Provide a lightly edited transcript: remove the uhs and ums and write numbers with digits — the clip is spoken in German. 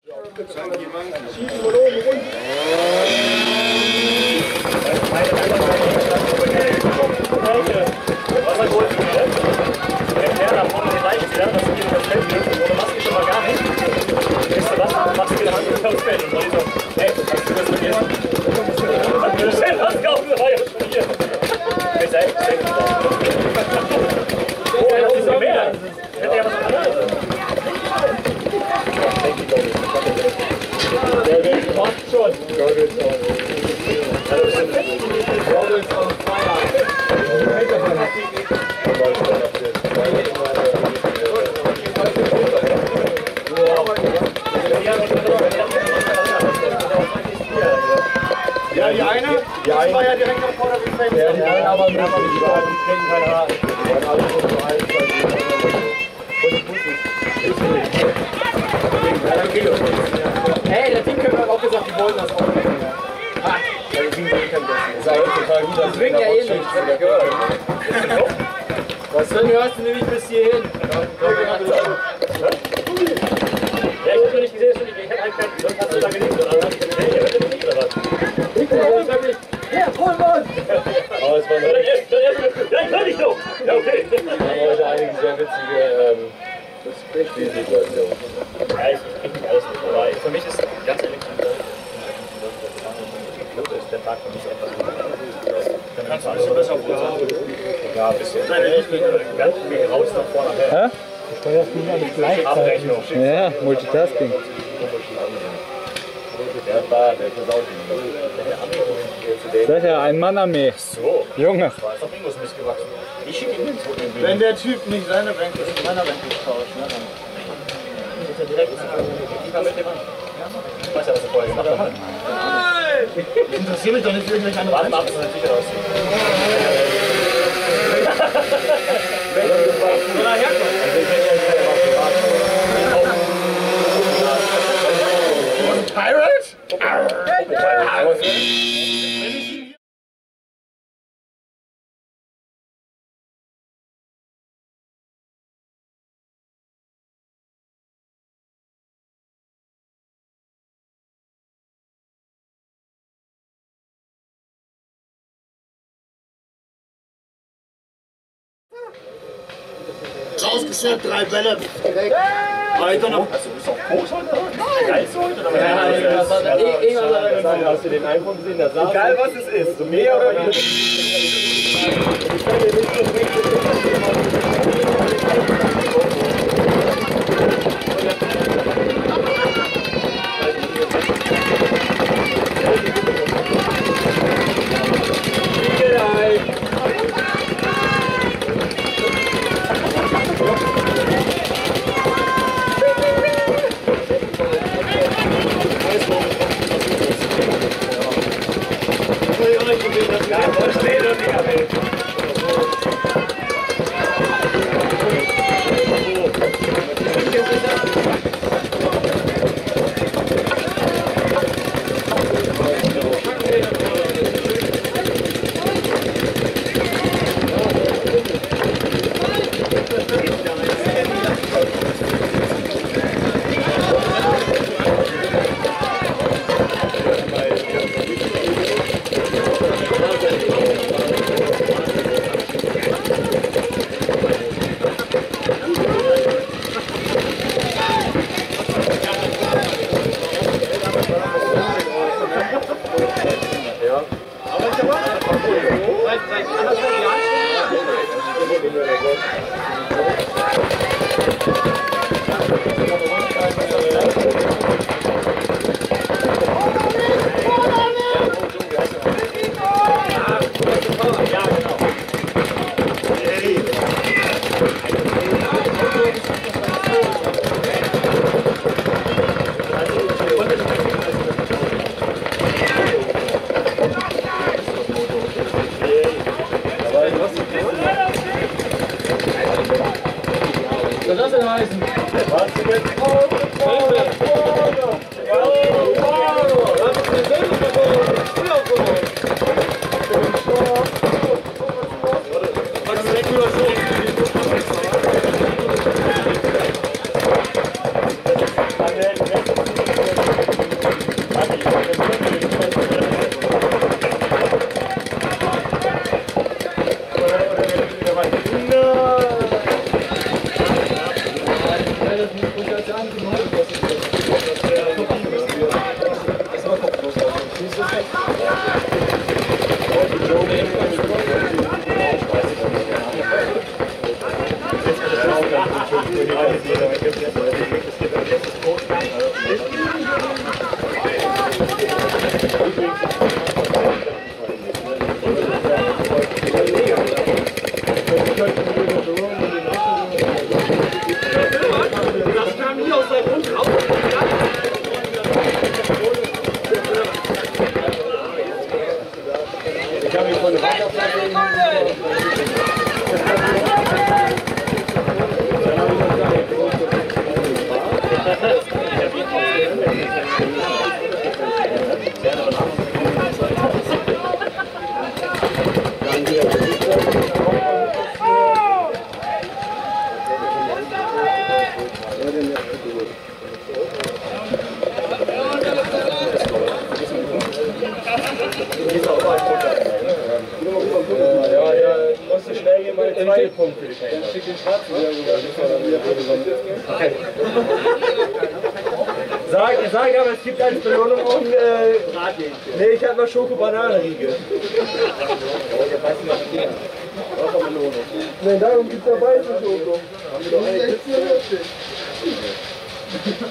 Ja, die eine war ja direkt am Vordergrund. Ja, die eine aber mit die kriegen keine Haare. Die haben alle so heiß, weil die und die Fuß ist. Hey, der Team hat auch gesagt, die wollen das auch nicht. Ha! Ja, die Team können das. Das ist auch total gut. Das bringt ja eh nichts. Was hörst du nämlich bis hierhin? Ja, ich hab noch nicht gesehen, ich hab halt keinen. Sonst hast du da gelegt, oder? Ja, voll Mann! Aber es war ja, ich kann nicht noch! Ja, okay. Wir haben heute einige sehr witzige Spielsituationen. Ja, ich krieg nicht alles mit, aber für mich ist ganz ehrlich der Tag für mich etwas dann kannst du ein bisschen besser auf ja, ein bisschen. Ganz viel raus nach vorne. Hä? Du steuerst nicht alles gleichzeitig. Ja, Multitasking. Das ist ja ein Mann-Armee. So. Junge. Wenn der Typ nicht seine Bänke mit meiner Bänke tauscht, ne, dann ist er direkt mit dem an. Ich weiß ja, was er vorher gemacht hat. Ich interessiere mich doch nicht für irgendwelche anderen. Warte mal, das sieht sicher aus. Rausgeschert, 3 Bälle. Direkt. Weiter noch. Hast du auch Koks heute? Geilst du heute? Ja, hast du den iPhone gesehen? Egal was es ist, so mehr oder weniger. Was soll das denn heißen? Was du jetzt Ich habe mich von der zweite Punkt für die Schäden. Sag aber, es gibt als Belohnung auch einen nee, ich habe mal Schoko-Banane-Riegel. Nee, darum gibt es ja weiße Schoko. Haben wir doch eine